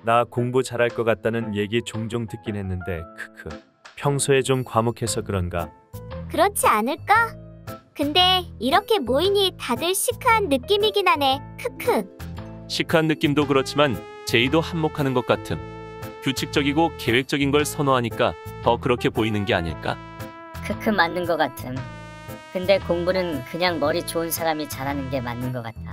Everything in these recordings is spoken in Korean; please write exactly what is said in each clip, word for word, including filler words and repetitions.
나 공부 잘할 것 같다는 얘기 종종 듣긴 했는데 크크. 평소에 좀 과묵해서 그런가? 그렇지 않을까? 근데 이렇게 모이니 다들 시크한 느낌이긴 하네. 크크. 시크한 느낌도 그렇지만 제의도 한몫하는 것 같음. 규칙적이고 계획적인 걸 선호하니까 더 그렇게 보이는 게 아닐까? 크크 맞는 것 같음. 근데 공부는 그냥 머리 좋은 사람이 잘하는 게 맞는 것 같아.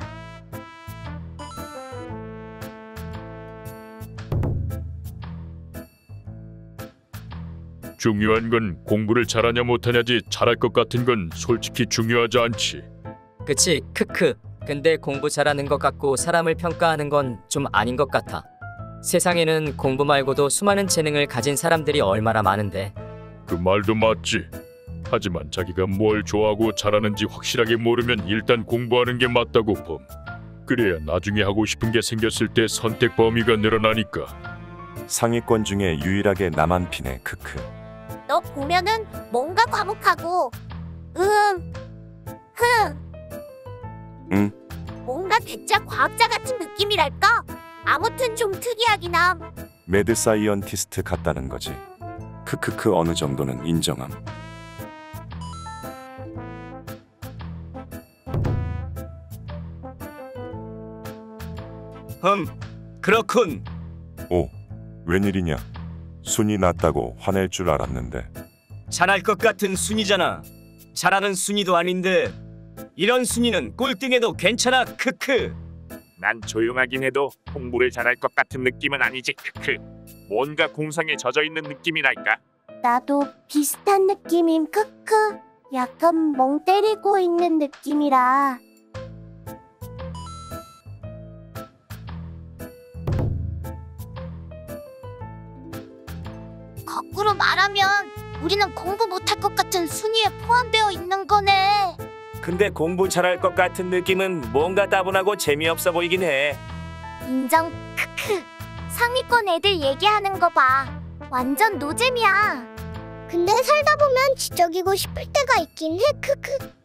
중요한 건 공부를 잘하냐 못하냐지 잘할 것 같은 건 솔직히 중요하지 않지. 그치, 크크. 근데 공부 잘하는 것 같고 사람을 평가하는 건 좀 아닌 것 같아. 세상에는 공부 말고도 수많은 재능을 가진 사람들이 얼마나 많은데. 그 말도 맞지. 하지만 자기가 뭘 좋아하고 잘하는지 확실하게 모르면 일단 공부하는 게 맞다고 봄. 그래야 나중에 하고 싶은 게 생겼을 때 선택 범위가 늘어나니까. 상위권 중에 유일하게 나만 피네. 크크. 너 보면은 뭔가 과묵하고 음, 흥. 응? 뭔가 대짜 과학자 같은 느낌이랄까? 아무튼 좀 특이하긴 함. 매드 사이언티스트 같다는 거지. 크크크 어느 정도는 인정함. 흠, 그렇군. 오, 웬일이냐? 순이 낮다고 화낼 줄 알았는데. 잘할 것 같은 순이잖아. 잘하는 순이도 아닌데 이런 순이는 꼴등해도 괜찮아. 크크. 난 조용하긴 해도 공부를 잘할 것 같은 느낌은 아니지. 크크. 뭔가 공상에 젖어있는 느낌이랄까. 나도 비슷한 느낌임. 크크. 약간 멍 때리고 있는 느낌이라. 거꾸로 말하면 우리는 공부 못할 것 같은 순위에 포함되어 있는 거네. 근데 공부 잘할 것 같은 느낌은 뭔가 따분하고 재미없어 보이긴 해. 인정. 크크. 상위권 애들 얘기하는 거 봐. 완전 노잼이야. 근데 살다 보면 지적이고 싶을 때가 있긴 해. 크크.